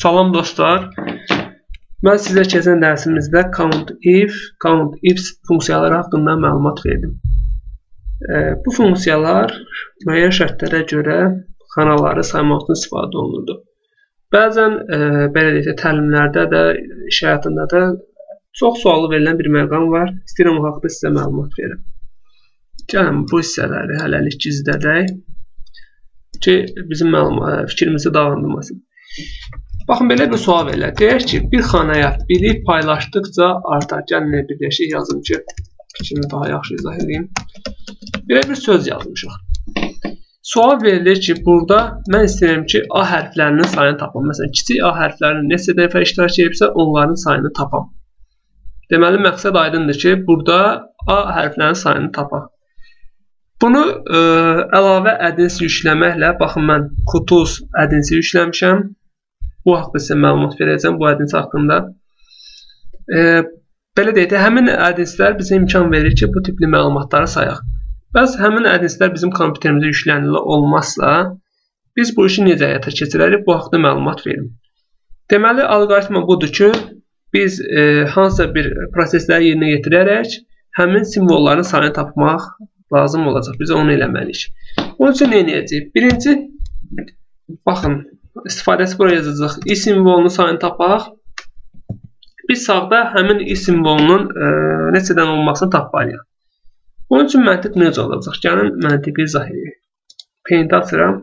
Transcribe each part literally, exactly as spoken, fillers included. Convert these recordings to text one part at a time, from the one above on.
Salam dostlar. Mən sizə keçən dərsimizdə COUNTIF, COUNTIF funksiyaları haqqında məlumat verdim. Bu funksiyalar müəyyən şərtlərə görə xanaları saymaq üçün istifadə olunurdu. Bəzən belə deyək, təlimlərdə də, iş həyatında da çox sualı verilən bir məqam var. İstəyirəm o haqqda sizə məlumat verim. Gəlin bu hissələri hələlik gizlədək ki, bizim fikrimizi dağıldırmasın. Baxın, belə bir sual verirlər. Deyək ki, bir xanaya biri paylaşdıqca artar. Gəlin bir dəşik yazım ki, fikrimi daha yaxşı izah edeyim. Belə bir söz yazmışıq. Sual verilir ki, burada mən istəyirəm ki, A hərflərinin sayını tapam. Məsələn, kiçik A hərflərinin neçə dəfə iştirak edibsə, onların sayını tapam. Deməli, məqsəd aydındır ki, burada A hərflərinin sayını tapam. Bunu ə, əlavə ədinsi yükləməklə, baxın, mən Qutuz ədinsi yükləmişəm. Bu haqda sizə məlumat verəcəm, bu ədinsi haqqında. E, belə deyək, həmin ədinslər bizə imkan verir ki, bu tipli məlumatları sayaq. Bəs həmin ədinslər bizim kompüterimizə yüklənili olmazsa, biz bu işi necə həyata keçirərik, bu haqda məlumat verim. Deməli, alqoritma budur ki, biz e, hansısa bir prosesləri yerinə yetirərək həmin simvolların sayını tapmaq lazım olacaq. Biz onu eləməliyik. Onun üçün nə edəcəyik? Birinci, baxın, istifadəsi buraya yazacaq. I simvolunun sayını tapaq. Biz sağda həmin I simvolunun e, neçədən olmasını tapmalıyıq. Onun üçün məntiq necə olacaq? Gəlin məntiqi izah edək. Paint açıram.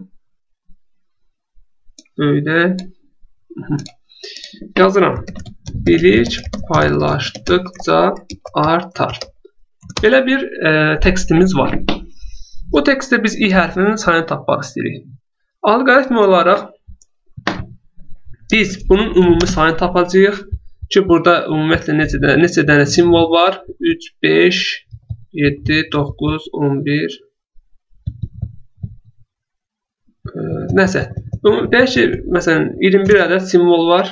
Böyüdə. Yazıram. Bilik paylaşdıqca artar. Belə bir e, tekstimiz var. Bu tekstdə biz I hərfinin sayını tapmaq istəyirik. Alqoritma olaraq biz bunun ümumi sayını tapacağıq ki, burada ümumiyyətlə neçə dənə, neçə dənə simvol var? üç, beş, yeddi, doqquz, on bir. E, nəsə. Deyək ki, məsələn, iyirmi bir ədəd simvol var.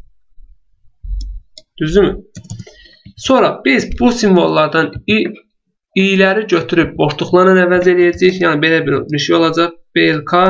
Düzdürmü? Sonra biz bu simvollardan i'ləri götürüb boşluqlarla əvəz edəcəyik. Yəni, belə bir, bir şey olacaq. B L K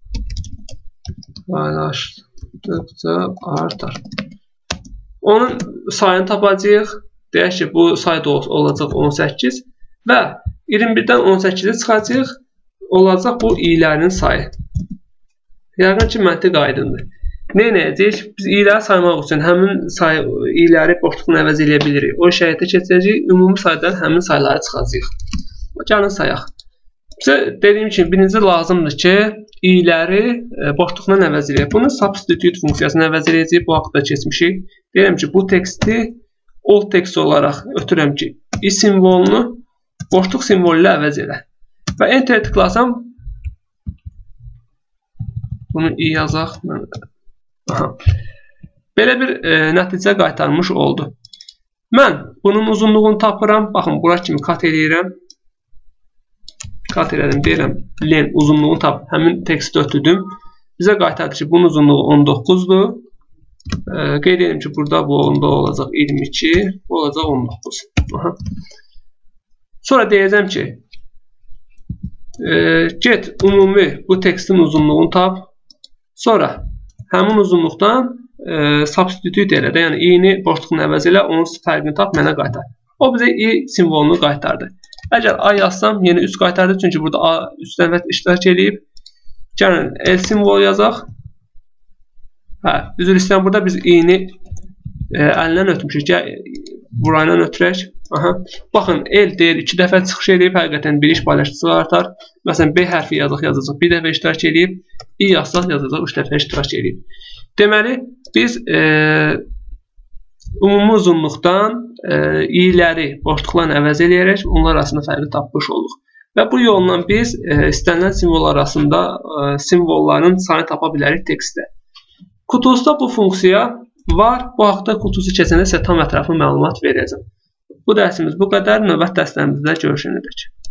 paylaşdıqca artar. Onun sayını tapacağıq. Deyək ki, bu sayda olacaq on səkkiz və iyirmi birdən on səkkizi çıxacaq. Olacaq bu i'lərin sayı. Yəqin ki, məntiq aydındır. Nə edəcəyik? Biz i'ləri saymaq üçün həmin sayı, i'ləri boşluqla əvəz edə bilirik. O şəraitə keçəcəyik, ümumi saydan həmin sayları çıxacağıq. Gəlin sayaq. Bizə dediyim kimi, birinci lazımdır ki, i'ləri boşluqla əvəz edək. Bunu substitute funksiyasını əvəz edəcəyik. Bu haqda keçmişik. Deyirəm ki, bu teksti old text olaraq ötürəm ki, I simvolunu boşluq simvolu ilə əvəz edə. Və enter tıklasam, bunu I yazaq. Aha. Belə bir e, nəticə qaytarmış oldu. Mən bunun uzunluğunu tapıram. Baxın, bura kimi kat edirəm. Kat edirəm, deyirəm, len uzunluğunu tap. Həmin teksti ötürdüm. Bizə qaytardı ki, bunun uzunluğu on doqquzdur. E, qeyd edim ki, burada bu onda olacaq iyirmi iki, bu olacaq on doqquz. Aha. Sonra deyəcəm ki, e, get ümumi bu tekstin uzunluğunu tap. Sonra həmin uzunluqdan e, substitute elə də, yəni i'ni boşluqla əvəz elə, onun fərqini tap, mənə qaytar. O bizə i simvolunu qaytardı. Əgər a yazsam, yeni üç qaytardı, çünki burada a üç dəfə iştirak edib. Gəlin, L simvolu yazaq. Hə, üzr istəyirəm, burada biz i'ni e, əlindən ötmüşük. Burayla ötürək. Aha. Baxın, L deyir, iki dəfə çıxış edib, həqiqətən bir iş paylaşdıqca artar. Məsələn, B hərfi yazıq, yazacaq, bir dəfə iştirak edib, I yazsaq, yazacaq, üç dəfə iştirak edib. Deməli, biz e, ümumi uzunluqdan e, i'ləri boşluqlarla əvəz edərək, onlar arasında fərqi tapmış olduq. Və bu yolla biz e, istənilən simvol arasında e, simvolların sayını tapa bilərik tekstdə. Qutuzda bu funksiya var. Bu haqda qutuzu keçəndə sizə tam ətraflı məlumat verəcəm. Bu dərsimiz bu qədər. Növbət dərslərimizdə görüşənədək.